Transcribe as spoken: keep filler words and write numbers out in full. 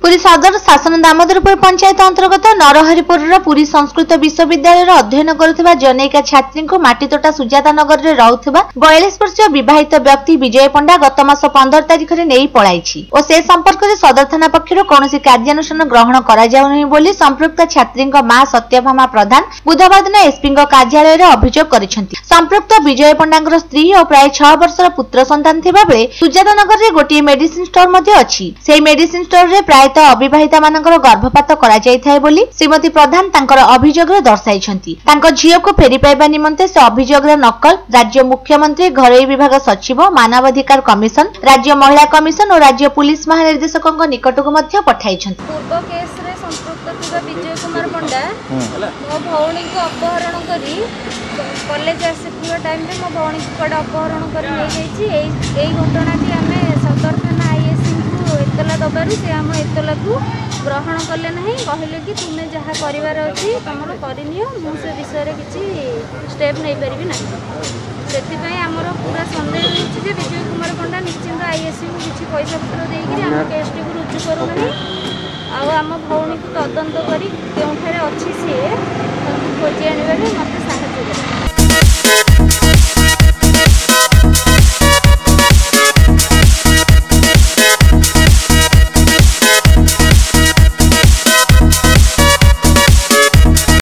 पुरी सदर शासन दामोदरपुर पंचायत अंतर्गत नरहरिपुर पुरी संस्कृत विश्वविद्यालय अध्ययन करुवा जनैका छात्री को माटीतोटा सुजाता नगर में रहुवा बयालीस वर्षीय विवाहित व्यक्ति विजय पंडा गत मास पंदर तारिख में नहीं पलाई और से संपर्क में सदर थाना पक्षर कौन कार्यानुष्ठान ग्रहण कर संपृक्त छात्री मां सत्यभामा प्रधान बुधवार दिन एसपी कार्यालय में अभियोग कर संपृक्त विजय पंडा स्त्री और प्राय छह वर्षर पुत्र संतान थिबा बेले सुजाता नगर में गोटे मेडिसिन स्टोर अच्छी से मेडिसिन स्टोर में प्राय अविवाहिता मानकर गर्भपात करा जायथाय बोली श्रीमती प्रधान तांकर अभियोग रे दर्शाइछंती। तांको झियो को फेरी पाइबा निमंते से अभियोग रे नकल राज्य मुख्यमंत्री घरोई विभाग सचिव मानवाधिकार कमिशन राज्य महिला कमिशन और राज्य पुलिस महानिर्देशक निकटक मध्य पठाइछंती। पूर्व केस रे संपृक्त थिबा विजय कुमार पंडा मो भौणी को अपहरण करी कॉलेज आसीथिबा टाइम रे मो भौणी को पड अपहरण करी ले जाईची एई घटना टी हमें सदर थाना आईएससी को एतला दबारु से हम एतला को ग्रहण कले नहीं कहले कि तुमे जहा करिवार अछि तमर करिनियो मु से विषय रे किछि स्टेप नै परिबि नाही सेति पई हमर पूरा संदेह अछि जे विजय कुमार पंडा निश्चिंत आईएससी को किछि पैसा पत्र देई कि हम केस टी को रुजु करू नाही आ हम भौणी को तदंत करी केउठारे अछि से खोजी आनिबा रे मते साहाय्य करू।